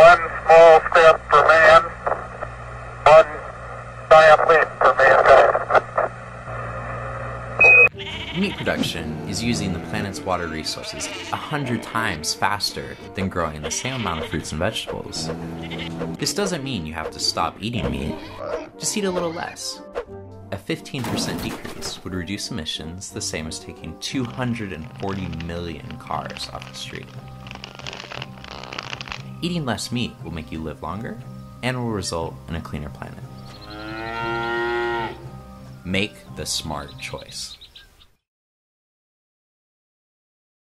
one small step for man, one giant leap for mankind. Meat production is using the planet's water resources 100 times faster than growing the same amount of fruits and vegetables. This doesn't mean you have to stop eating meat, just eat a little less. A 15% decrease would reduce emissions the same as taking 240 million cars off the street. Eating less meat will make you live longer and will result in a cleaner planet. Make the smart choice.